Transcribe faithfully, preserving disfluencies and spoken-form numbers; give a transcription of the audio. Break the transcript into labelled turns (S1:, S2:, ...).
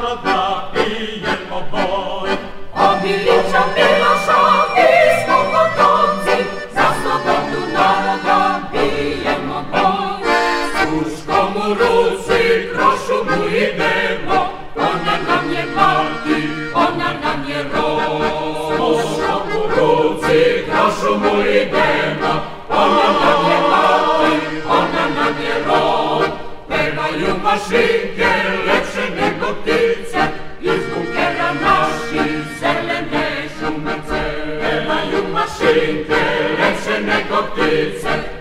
S1: naroda pijemo boj.
S2: Obilića Miloša, mi smo potomci, za slobodu naroda pijemo boj.
S1: S puškom u ruci, kroz šumu idemo, ona nam je mati, ona nam je rod. S puškom u ruci, kroz šumu idemo, ona nam je mati, ona nam je rod. Pevaju mašinke, lepše nego ptice, iz bunkera naši zelene šumice. Pevaju mašinke, lepše nego ptice,